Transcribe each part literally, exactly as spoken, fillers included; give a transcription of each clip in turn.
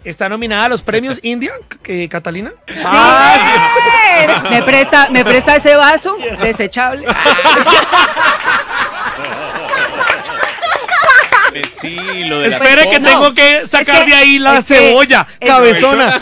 Está nominada a los premios India, eh, Catalina. Sí. Ah, sí. ¿Me presta, me presta ese vaso desechable? Sí, lo de Espere que no, tengo que sacar es que, de ahí la cebolla, que, cabezona.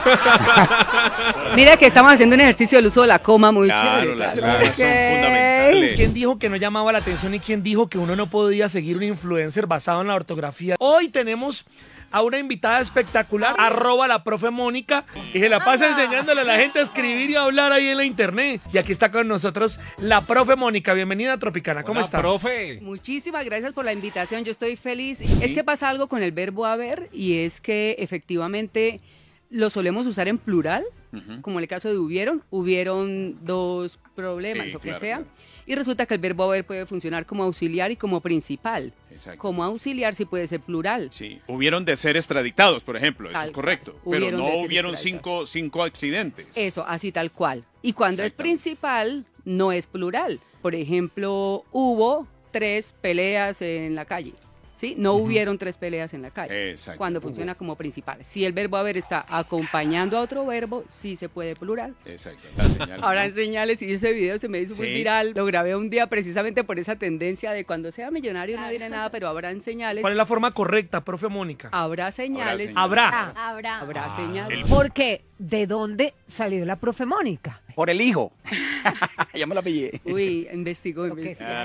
Mira que estamos haciendo un ejercicio del uso de la coma muy claro, chévere. Las claro, comas son fundamentales. ¿Quién dijo que no llamaba la atención y quién dijo que uno no podía seguir un influencer basado en la ortografía? Hoy tenemos a una invitada espectacular, arroba la profe Mónica, y se la pasa enseñándole a la gente a escribir y a hablar ahí en la internet. Y aquí está con nosotros la profe Mónica. Bienvenida a Tropicana. ¿Cómo Hola, estás? profe. Muchísimas gracias por la invitación. Yo estoy feliz. Sí. Es que pasa algo con el verbo haber y es que efectivamente lo solemos usar en plural, uh-huh. como en el caso de hubieron. Hubieron dos problemas, sí, lo que claro, sea. Claro. Y resulta que el verbo haber puede funcionar como auxiliar y como principal. Exacto. Como auxiliar sí puede ser plural. Sí, hubieron de ser extraditados, por ejemplo, eso tal es correcto. cual. Pero Hubieron no de hubieron cinco, cinco accidentes. Eso, así tal cual. Y cuando es principal, no es plural. Por ejemplo, hubo tres peleas en la calle. ¿Sí? No uh-huh. hubieron tres peleas en la calle. Exacto. Cuando hubo. funciona como principal. Si el verbo haber está acompañando a otro verbo, sí se puede plural. Exacto. La señal, Ahora ¿no? en señales, y ese video se me hizo sí. muy viral. Lo grabé un día precisamente por esa tendencia de cuando sea millonario no diré nada, pero habrá en señales. ¿Cuál es la forma correcta, profe Mónica? Habrá señales. Habrá. Ah, habrá. Habrá ah, señales. Porque, ¿de dónde salió la profe Mónica? Por el hijo. Ya me la pillé. Uy, investigó, Lo que investigó. sea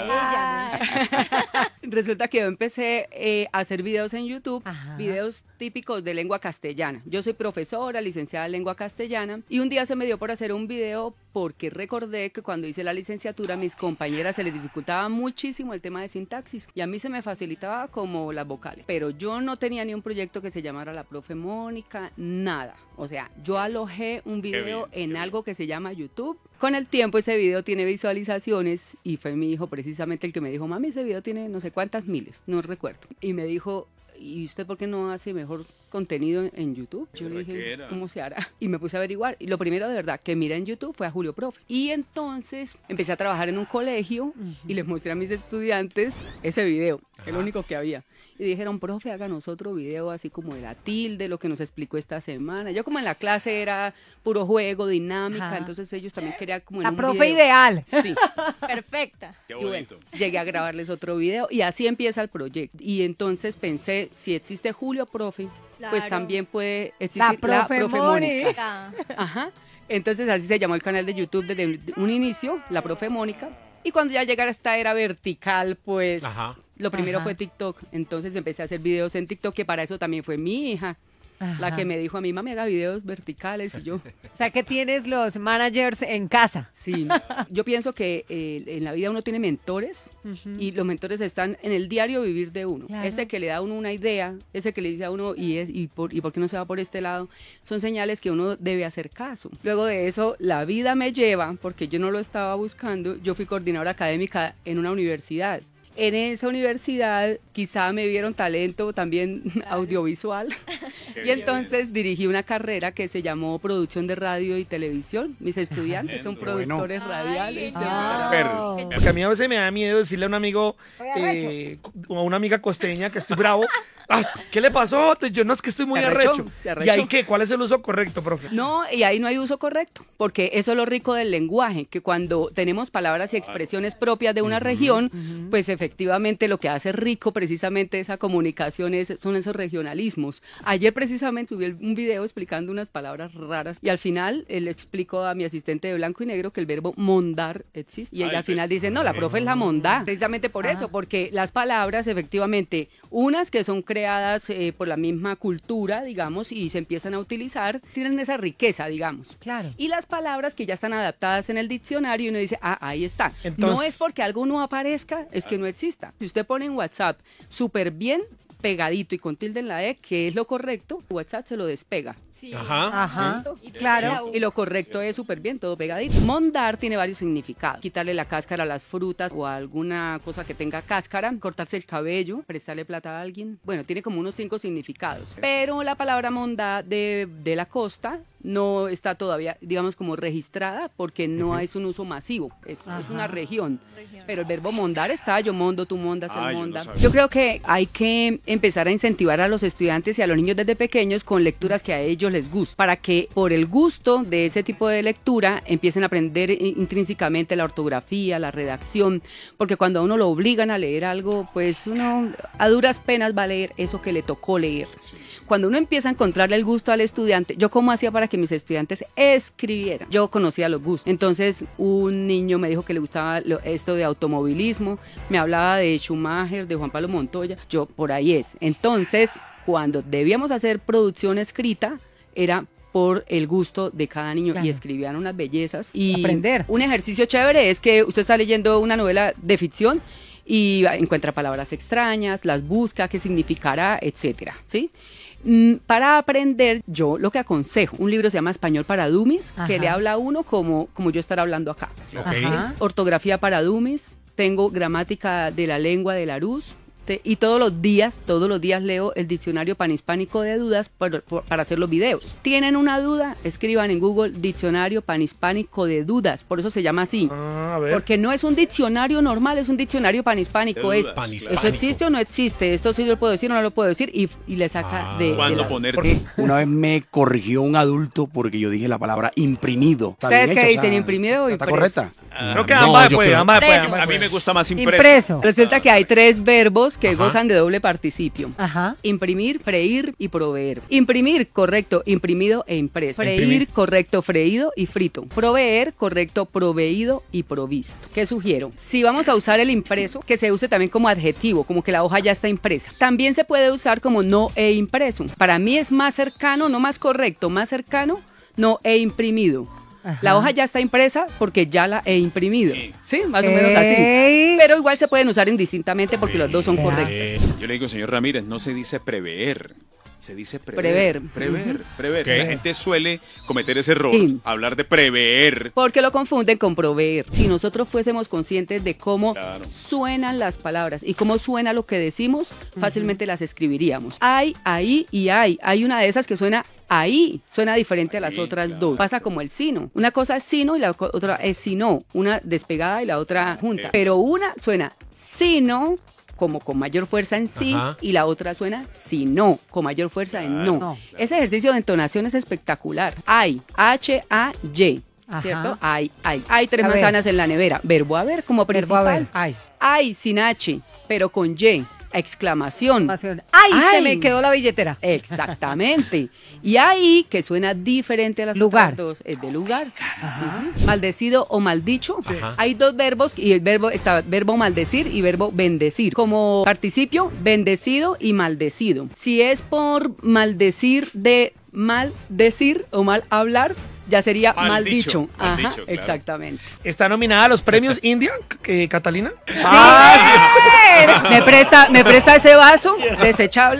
ella, ¿no? Resulta que yo empecé eh, a hacer videos en YouTube, Ajá. videos típicos de lengua castellana. Yo soy profesora, licenciada en lengua castellana, y un día se me dio por hacer un video porque recordé que cuando hice la licenciatura a mis compañeras se les dificultaba muchísimo el tema de sintaxis y a mí se me facilitaba como las vocales. Pero yo no tenía ni un proyecto que se llamara La Profe Mónica, nada. O sea, yo alojé un video bien, en algo que se llama YouTube. Con el tiempo ese video tiene visualizaciones y fue mi hijo precisamente el que me dijo, mami, ese video tiene no sé cuántas miles, no recuerdo. Y me dijo, ¿y usted por qué no hace mejor contenido en YouTube? Yo le dije, ¿cómo se hará? Y me puse a averiguar. Y lo primero de verdad que miré en YouTube fue a Julio Profe. Y entonces empecé a trabajar en un colegio uh-huh. y les mostré a mis estudiantes ese video, que es lo único que había. Y dijeron, profe, háganos otro video así como de la tilde, lo que nos explicó esta semana. Yo como en la clase era puro juego, dinámica, Ajá. entonces ellos también querían como en la un profe video. ideal. Sí. Perfecta. Qué bonito. Bueno, llegué a grabarles otro video y así empieza el proyecto. Y entonces pensé, si existe Julio Profe, claro. pues también puede existir la la profe, profe Mónica. Mónica. Ajá. Entonces así se llamó el canal de YouTube desde un inicio, La Profe Mónica. Y cuando ya llegara esta era vertical, pues Ajá. lo primero Ajá. fue TikTok. Entonces empecé a hacer videos en TikTok, que para eso también fue mi hija. Ajá. La que me dijo a mí, mami, haga videos verticales, y yo... O sea, que tienes los managers en casa. Sí, yo pienso que eh, en la vida uno tiene mentores, uh-huh. y los mentores están en el diario vivir de uno. Claro. Ese que le da a uno una idea, ese que le dice a uno, y, es, y, por, y por qué no se va por este lado, son señales que uno debe hacer caso. Luego de eso, la vida me lleva, porque yo no lo estaba buscando, yo fui coordinadora académica en una universidad. En esa universidad quizá me vieron talento también audiovisual y entonces dirigí una carrera que se llamó Producción de Radio y Televisión. Mis estudiantes son productores bueno. radiales. Ah, oh. Porque a mí a veces me da miedo decirle a un amigo eh, o a una amiga costeña que estoy bravo, ah, ¿qué le pasó? Yo no, es que estoy muy arrecho. arrecho. ¿Y ahí qué? ¿Cuál es el uso correcto, profe? No, y ahí no hay uso correcto, porque eso es lo rico del lenguaje, que cuando tenemos palabras y expresiones propias de una uh-huh, región, uh-huh. pues efectivamente lo que hace rico precisamente esa comunicación es, son esos regionalismos. Ayer precisamente subí un video explicando unas palabras raras y al final él explicó a mi asistente de blanco y negro que el verbo mondar existe y ella Ay, al final dice, no, la profe es la mondá, precisamente por ah. eso, porque las palabras efectivamente, unas que son creadas eh, por la misma cultura, digamos, y se empiezan a utilizar, tienen esa riqueza, digamos. Claro. Y las palabras que ya están adaptadas en el diccionario y uno dice, ah, ahí está. Entonces, no es porque algo no aparezca, es que no exista. Si usted pone en WhatsApp súper bien pegadito y con tilde en la E, que es lo correcto, WhatsApp se lo despega. Sí. Ajá, Ajá. ¿Sí? Claro. Y lo correcto es súper bien, todo pegadito. Mondar tiene varios significados. Quitarle la cáscara a las frutas o a alguna cosa que tenga cáscara, cortarse el cabello, prestarle plata a alguien. Bueno, tiene como unos cinco significados. Pero la palabra mondá de, de la costa no está todavía, digamos, como registrada porque no uh-huh. es un uso masivo, es, es una región. Pero el verbo mondar está, yo mondo, tú mondas, ah, él monda. Yo, no yo creo que hay que empezar a incentivar a los estudiantes y a los niños desde pequeños con lecturas que a ellos les gustan, para que por el gusto de ese tipo de lectura empiecen a aprender intrínsecamente la ortografía, la redacción, porque cuando a uno lo obligan a leer algo, pues uno a duras penas va a leer eso que le tocó leer. Sí, sí. Cuando uno empieza a encontrarle el gusto al estudiante, yo cómo hacía para que mis estudiantes escribieran, yo conocía los gustos. Entonces un niño me dijo que le gustaba lo, esto de automovilismo, me hablaba de Schumacher, de Juan Pablo Montoya, yo por ahí es. Entonces cuando debíamos hacer producción escrita era por el gusto de cada niño, claro. Y escribían unas bellezas y aprender. Un ejercicio chévere es que usted está leyendo una novela de ficción y encuentra palabras extrañas, las busca, qué significará, etcétera, ¿sí? Para aprender, yo lo que aconsejo, un libro se llama Español para Dummies, ajá, que le habla a uno como, como yo estar hablando acá. Okay. Ortografía para Dummies, tengo gramática de la lengua de Larousse, y todos los días, todos los días leo el diccionario panhispánico de dudas para, para hacer los videos. ¿Tienen una duda? Escriban en Google diccionario panhispánico de dudas, por eso se llama así. Ah, a ver. Porque no es un diccionario normal, es un diccionario panhispánico. Es, ¿eso existe o no existe? Esto sí lo puedo decir o no lo puedo decir, y, y le saca ah, de... ¿Cuándo de poner? Una vez me corrigió un adulto porque yo dije la palabra imprimido. ¿Ustedes qué dicen, o sea, imprimido o ¿está impreso? correcta? Uh, creo que ambas no, después, ambas después, ambas A mí me gusta más impreso. Impreso. Resulta que hay tres verbos que, ajá, gozan de doble participio. Ajá. Imprimir, freír y proveer. Imprimir, correcto, imprimido e impreso. Freír, Imprimir. correcto, freído y frito. Proveer, correcto, proveído y provisto. ¿Qué sugiero? Si vamos a usar el impreso, que se use también como adjetivo, como que la hoja ya está impresa. También se puede usar como no he impreso. Para mí es más cercano, no más correcto, más cercano, no he imprimido. Ajá. La hoja ya está impresa porque ya la he imprimido. Sí, sí, más o menos así. Pero igual se pueden usar indistintamente porque los dos son correctos. Yo le digo, señor Ramírez, no se dice prever. Se dice prever. Prever. Prever, uh-huh. prever. ¿Qué? La gente suele cometer ese error, sí, hablar de prever. Porque lo confunden con proveer. Si nosotros fuésemos conscientes de cómo, claro, suenan las palabras y cómo suena lo que decimos, fácilmente uh-huh, las escribiríamos. Hay, ahí y hay. Hay una de esas que suena ahí, suena diferente ahí, a las otras claro, dos. Pasa como el sino. Una cosa es sino y la otra es sino. Una despegada y la otra junta. Eh. Pero una suena sino, como con mayor fuerza en sí, ajá, y la otra suena si no, con mayor fuerza claro, en no. no. Ese ejercicio de entonación es espectacular. Hay, H A Y, ¿cierto? Hay, hay. Hay tres a manzanas ver, en la nevera. Verbo haber como principal. Verbo haber, hay. Hay sin H, pero con Y. Exclamación. ¡Ay, ¡Ay! Se me quedó la billetera. Exactamente. Y ahí, que suena diferente a las lugar, otras dos, es de lugar. Ajá. Uh-huh. Maldecido o maldicho. Sí. Hay dos verbos y el verbo está verbo maldecir y verbo bendecir. Como participio, bendecido y maldecido. Si es por maldecir de mal decir o mal hablar, ya sería mal, mal dicho. dicho. Mal Ajá, dicho, claro, exactamente. ¿Está nominada a los premios India, eh, Catalina? Sí. Ah, sí. ¿Me presta, me presta ese vaso desechable?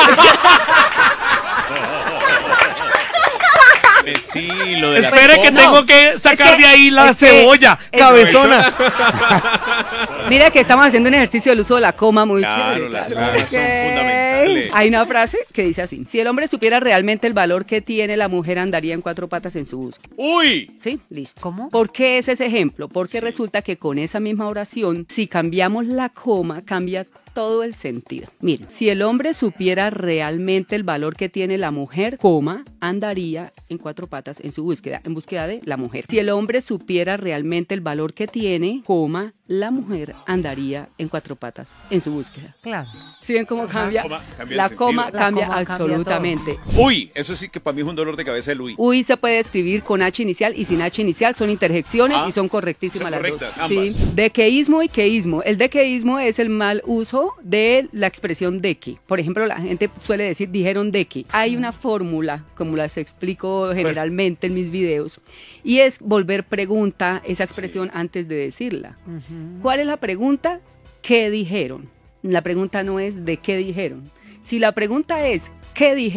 Sí, lo de Espere las que comas. tengo que sacar es que, de ahí la cebolla, que, cabezona. Mira que estamos haciendo un ejercicio del uso de la coma muy claro, chévere. Las claro, comas son fundamentales. Hay una frase que dice así: si el hombre supiera realmente el valor que tiene, la mujer andaría en cuatro patas en su búsqueda. ¡Uy! Sí, listo. ¿Cómo? ¿Por qué es ese ejemplo? Porque sí, resulta que con esa misma oración, si cambiamos la coma, cambia todo el sentido. Miren, si el hombre supiera realmente el valor que tiene la mujer, coma, andaría en cuatro patas en su búsqueda, en búsqueda de la mujer. Si el hombre supiera realmente el valor que tiene, coma, la mujer andaría en cuatro patas en su búsqueda. Claro. ¿Sí ven cómo cambia? Coma, cambia la, el coma sentido. cambia La coma absolutamente. cambia Uy, eso sí que para mí es un dolor de cabeza el uy. Uy se puede escribir con H inicial y sin H inicial, son interjecciones ah, y son correctísimas son las correctas, dos. ambas. Sí. Dequeísmo y queísmo. El dequeísmo es el mal uso de la expresión deque. Por ejemplo, la gente suele decir dijeron deque. Hay una fórmula, como las explico generalmente en mis videos, y es volver pregunta esa expresión sí, antes de decirla. Uh-huh. ¿Cuál es la pregunta? ¿Qué dijeron? La pregunta no es de qué dijeron. Si la pregunta es ¿qué dijeron?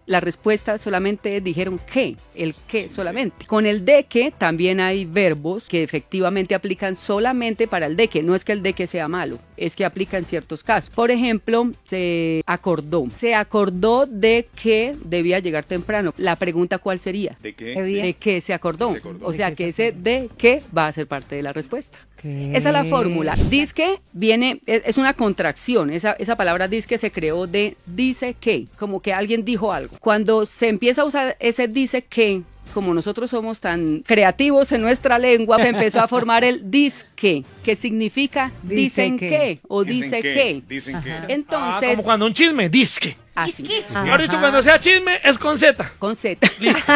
la respuesta solamente dijeron que, el que solamente. Con el de que también hay verbos que efectivamente aplican solamente para el de que. No es que el de que sea malo, es que aplica en ciertos casos. Por ejemplo, se acordó. Se acordó de que debía llegar temprano. La pregunta, ¿cuál sería? ¿De qué? Qué bien. De que se acordó. Se acordó. O sea De que que ese de que va a ser parte de la respuesta. ¿Qué? Esa es la fórmula. Disque viene, es, es una contracción. Esa, esa palabra disque se creó de dice que, como que alguien dijo algo. Cuando se empieza a usar ese dice que, como nosotros somos tan creativos en nuestra lengua, se empezó a formar el disque, que significa Dice dicen que. que, o Dicen dice que, que. Dicen que. Ah, Entonces, como cuando un chisme, disque. así. Mejor dicho, cuando sea chisme, es con Z. Con Z.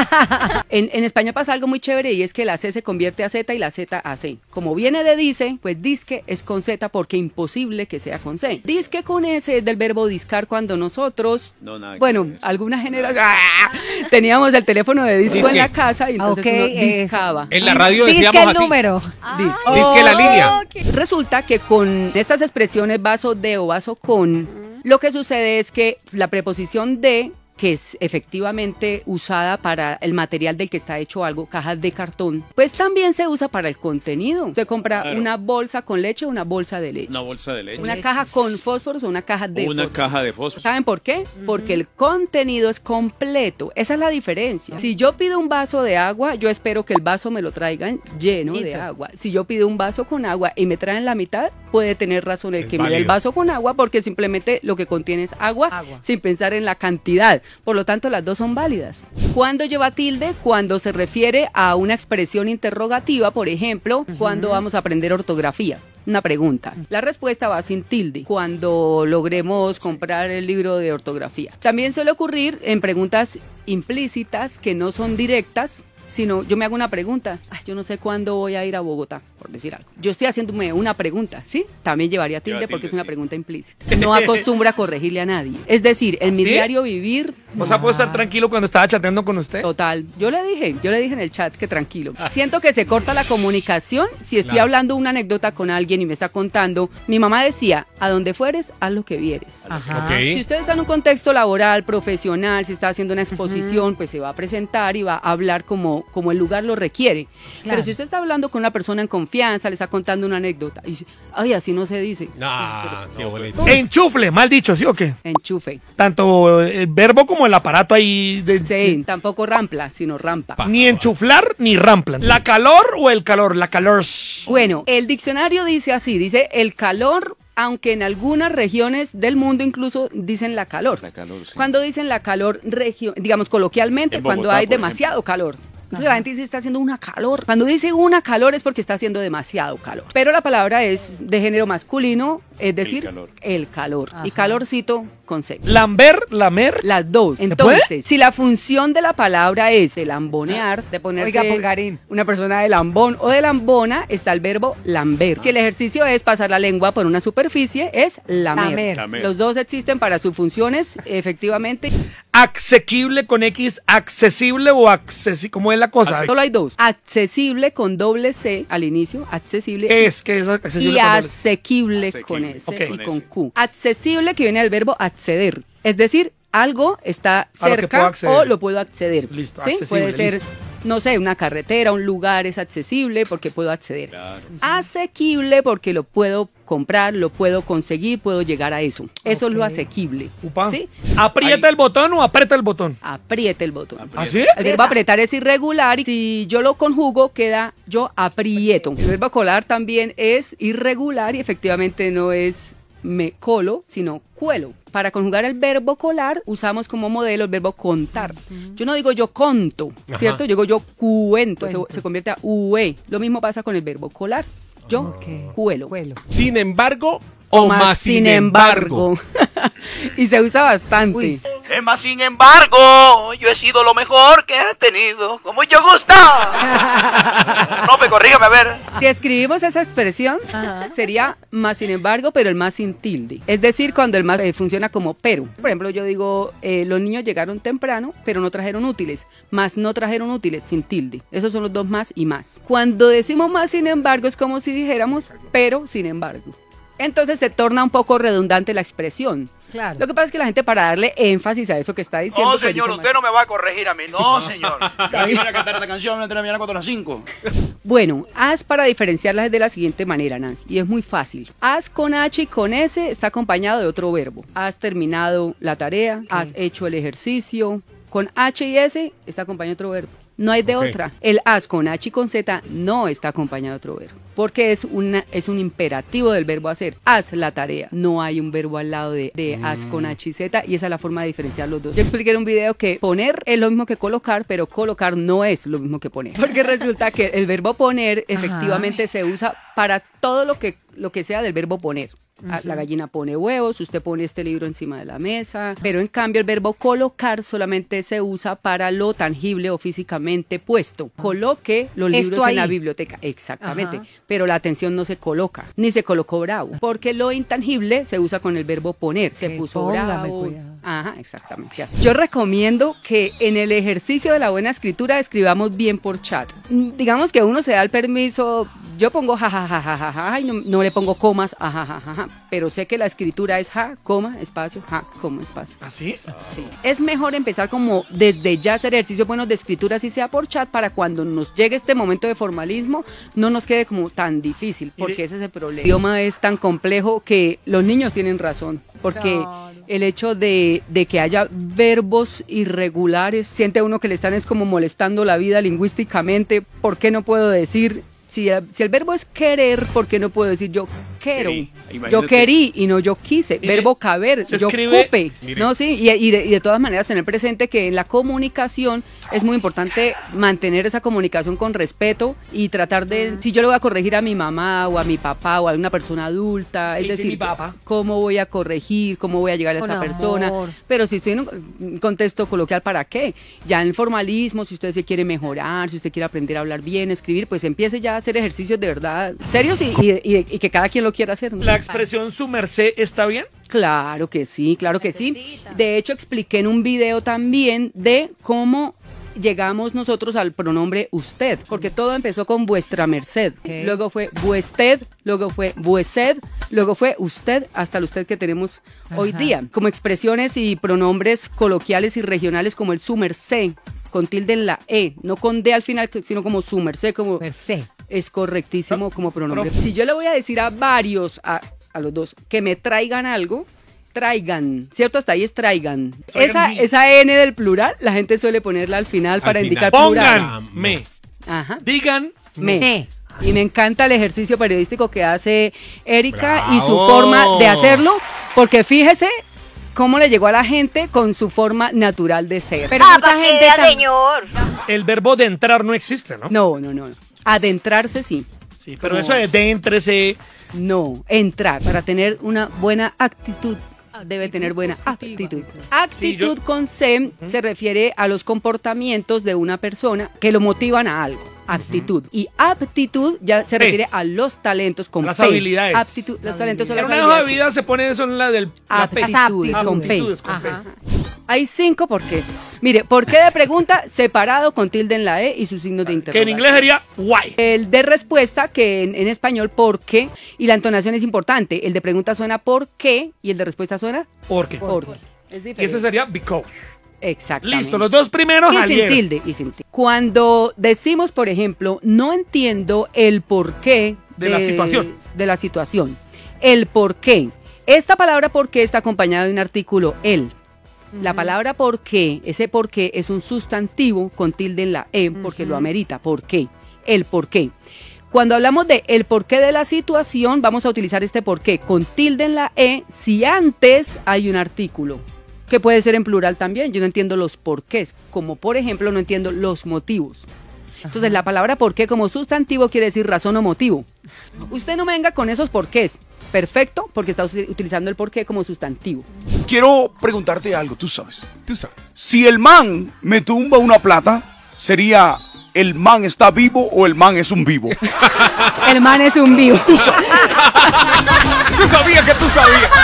en, en España pasa algo muy chévere y es que la C se convierte a Z y la Z a C. Como viene de dice, pues disque es con Z porque imposible que sea con C. Disque con S es del verbo discar cuando nosotros, No, nada que bueno, ver. alguna generación, ¡ah! teníamos el teléfono de disco Disque. en la casa y entonces Ok, uno eso. discaba. En la radio Disque decíamos el así. número. Dis- Disque la línea. Resulta que con estas expresiones vaso de o vaso con, lo que sucede es que la preposición de, que es efectivamente usada para el material del que está hecho algo, cajas de cartón, pues también se usa para el contenido. Usted compra Claro. una bolsa con leche o una bolsa de leche. Una bolsa de leche. Una caja con fósforos o una caja de O una fósforos. caja de fósforo. ¿Saben por qué? Porque el contenido es completo. Esa es la diferencia. Si yo pido un vaso de agua, yo espero que el vaso me lo traigan lleno de Listo. agua. Si yo pido un vaso con agua y me traen la mitad, puede tener razón el Es que me dé el válido. vaso con agua porque simplemente lo que contiene es agua, Agua. sin pensar en la cantidad. Por lo tanto, las dos son válidas. ¿Cuándo lleva tilde? Cuando se refiere a una expresión interrogativa, por ejemplo, cuando vamos a aprender ortografía. Una pregunta. La respuesta va sin tilde cuando logremos comprar el libro de ortografía. También suele ocurrir en preguntas implícitas que no son directas, sino yo me hago una pregunta. Ay, yo no sé cuándo voy a ir a Bogotá, por decir algo. Yo estoy haciéndome una pregunta, ¿sí? También llevaría tilde Lleva porque tilde, es una sí. pregunta implícita. No acostumbra a corregirle a nadie. Es decir, en mi ¿Sí? diario vivir, O sea, puedo estar tranquilo cuando estaba chateando con usted. total, yo le dije, yo le dije en el chat que tranquilo. Siento que se corta la comunicación si estoy Claro. hablando una anécdota con alguien y me está contando. Mi mamá decía, a donde fueres, haz lo que vieres. Ajá. Ok. Si usted está en un contexto laboral, profesional, si está haciendo una exposición, pues se va a presentar y va a hablar como, como el lugar lo requiere. Claro. Pero si usted está hablando con una persona en confianza, le está contando una anécdota, y dice, ay, así no se dice. Ah, qué bonito. Enchufle, mal dicho, ¿sí o qué? Enchufe. Tanto el verbo como el aparato ahí. De, Sí, tampoco rampla, sino rampa. Ni enchuflar ni ramplan. ¿La calor o el calor? La calor. Bueno, el diccionario dice así, dice el calor, aunque en algunas regiones del mundo incluso dicen la calor. La calor, sí. Cuando dicen la calor, regio- digamos coloquialmente, En cuando Bogotá, hay por demasiado calor. Entonces la gente dice está haciendo una calor. Cuando dice una calor es porque está haciendo demasiado calor. Pero la palabra es de género masculino, es decir, calor. el calor. Y Ajá. calorcito con C. Lamber, lamer. Las dos. Entonces, si la función de la palabra es el lambonear, de ponerse Oiga, Pulgarín. una persona de lambón o de lambona, está el verbo lamber. Si el ejercicio es pasar la lengua por una superficie, es lamer. Lamer. Lamer. Los dos existen para sus funciones, efectivamente. Asequible con X, accesible o accesible. ¿Cómo es la cosa? Solo hay dos. Accesible con doble C al inicio, accesible. ¿Qué es? ¿Qué es accesible y con doble? asequible Asequible, con S ok. y con con S. Q. Accesible que viene del verbo acceder. Es decir, algo está A lo que cerca puedo acceder. o lo puedo acceder. Listo, ¿Sí? accesible, Puede ser, listo. no sé, una carretera, un lugar es accesible porque puedo acceder. Claro. Asequible porque lo puedo comprar, lo puedo conseguir, puedo llegar a eso. Eso es lo Ok. asequible. Upa. ¿Sí? ¿Aprieta Ahí. el botón o aprieta el botón? Apriete el botón. Aprieta. ¿Ah, sí? El verbo apretar es irregular y si yo lo conjugo queda yo aprieto. El verbo colar también es irregular y efectivamente no es me colo, sino cuelo. Para conjugar el verbo colar usamos como modelo el verbo contar. Yo no digo yo conto, Ajá. ¿cierto? Yo digo yo cuento, se, Cuento. se convierte a ue. Lo mismo pasa con el verbo colar. Yo Ok. cuelo. Cuelo. Sin embargo o más sin embargo. Y se usa bastante. Uy. Eh, mas sin embargo, yo he sido lo mejor que he tenido, como yo gusta. Profe, corrígame a ver. Si escribimos esa expresión, Ajá. sería más sin embargo, pero el más sin tilde. Es decir, cuando el más eh, funciona como pero. Por ejemplo, yo digo, eh, los niños llegaron temprano, pero no trajeron útiles. Más no trajeron útiles, sin tilde. Esos son los dos más y más. Cuando decimos más sin embargo, es como si dijéramos pero sin embargo. Entonces se torna un poco redundante la expresión. Claro. Lo que pasa es que la gente, para darle énfasis a eso que está diciendo... No, pues, señor, dice usted mal. no me va a corregir a mí. No, señor. Viene a cantar esta canción, me termina cuatro a las cinco. Bueno, haz para diferenciarlas es de la siguiente manera, Nancy, y es muy fácil. Haz con H y con S está acompañado de otro verbo. Has terminado la tarea, has hecho el ejercicio. Con H y S está acompañado de otro verbo. No hay de Ok. otra. El haz con H y con Z no está acompañado de otro verbo. Porque es, una, es un imperativo del verbo hacer. Haz la tarea. No hay un verbo al lado de, de haz con H y Z, y esa es la forma de diferenciar los dos. Yo expliqué en un video que poner es lo mismo que colocar, pero colocar no es lo mismo que poner. Porque resulta que el verbo poner efectivamente se usa para todo lo que, lo que sea del verbo poner. Ah, la gallina pone huevos, usted pone este libro encima de la mesa, pero en cambio el verbo colocar solamente se usa para lo tangible o físicamente puesto. Coloque los Esto libros en la ahí. biblioteca, exactamente, Ajá. pero la atención no se coloca, ni se colocó bravo, porque lo intangible se usa con el verbo poner, se Que puso póngame bravo. cuidado. Ajá, exactamente. Así. Yo recomiendo que en el ejercicio de la buena escritura escribamos bien por chat. Mm, Digamos que uno se da el permiso, yo pongo ja, ja, ja, ja, ja, ja, y no, no le pongo comas, ajá, ja, ja, ja, pero sé que la escritura es ja, coma, espacio, ja, coma, espacio. ¿Así? Sí. Es mejor empezar como desde ya hacer ejercicios buenos de escritura, así sea por chat, para cuando nos llegue este momento de formalismo, no nos quede como tan difícil, porque ese es el problema. El idioma es tan complejo que los niños tienen razón, porque Claro. el hecho de, de que haya verbos irregulares, siente uno que le están es como molestando la vida lingüísticamente. ¿Por qué no puedo decir? Si el, si el verbo es querer, ¿por qué no puedo decir yo quiero? Querí. Imagínate. Yo querí y no yo quise. Mire, verbo caber, se yo escribe- cupe. Mire. No, sí, y, y de, y de todas maneras tener presente que en la comunicación es muy importante mantener esa comunicación con respeto y tratar de, si yo le voy a corregir a mi mamá o a mi papá o a una persona adulta, es ¿Qué dice decir, mi papá? cómo voy a corregir, cómo voy a llegar a Con esta amor. persona. Pero si estoy en un contexto coloquial, ¿para qué? Ya en el formalismo, si usted se quiere mejorar, si usted quiere aprender a hablar bien, escribir, pues empiece ya a hacer ejercicios de verdad serios y, y, y- y que cada quien lo quiera hacer, ¿no? ¿La expresión su merced está bien? Claro que sí, claro que sí. De hecho, expliqué en un video también de cómo llegamos nosotros al pronombre usted, porque todo empezó con vuestra merced, Ok. luego fue vuested, luego fue vuesed, luego fue usted, hasta el usted que tenemos hoy Ajá. día. Como expresiones y pronombres coloquiales y regionales como el su merced, con tilde en la E, no con D al final, sino como su merced, como Merced. es correctísimo como pronombre. profe. Si yo le voy a decir a varios, a, a los dos, que me traigan algo, traigan, ¿cierto? Hasta ahí es traigan. Traigan Esa, mi. esa N del plural, la gente suele ponerla al final para final. indicar plural. Pónganme. Ajá. Digan. Me. Me. Y me encanta el ejercicio periodístico que hace Erika y su ¡Bravo! forma de hacerlo, porque fíjese cómo le llegó a la gente con su forma natural de ser. Pero mucha gente tam- señor. El verbo de entrar no existe, ¿no? No, no, no. Adentrarse sí. Sí, pero No. eso de déntrese. No, entrar. Para tener una buena actitud, debe tener buena actitud. Actitud Sí, yo- con C se refiere a los comportamientos de una persona que lo motivan a algo. Actitud. Y aptitud ya se P. refiere a los talentos con Las P. habilidades. Aptitud, los talentos son En las una hoja de habilidades. vida se pone eso en la del la P. Aptitudes con P. Aptitudes con P. Ajá. Hay cinco porqués. Mire, ¿por qué de pregunta? Separado con tilde en la E y sus signos de Que en interrogación. inglés sería why. El de respuesta, que en, en español, ¿por qué? Y la entonación es importante. El de pregunta suena ¿por qué? Y el de respuesta suena ¿Por qué? ¿por qué? Es Y diferente. ese sería because. Exactamente. Listo, los dos primeros Y sin salieron. tilde, y sin tilde. Cuando decimos, por ejemplo, no entiendo el porqué De la situación. de la situación. El porqué. Esta palabra porqué está acompañada de un artículo el. La palabra porqué, ese porqué es un sustantivo con tilde en la E porque lo amerita. ¿Por qué? El porqué. Cuando hablamos de el porqué de la situación, vamos a utilizar este porqué con tilde en la E si antes hay un artículo, que puede ser en plural también. Yo no entiendo los porqués, como por ejemplo no entiendo los motivos. Entonces la palabra porqué como sustantivo quiere decir razón o motivo. Usted no me venga con esos porqués. Perfecto, porque está usi- utilizando el porqué como sustantivo. Quiero preguntarte algo, tú sabes. Tú sabes. Si el man me tumba una plata, ¿sería el man está vivo o el man es un vivo? El man es un vivo. Tú sabías que tú sabías.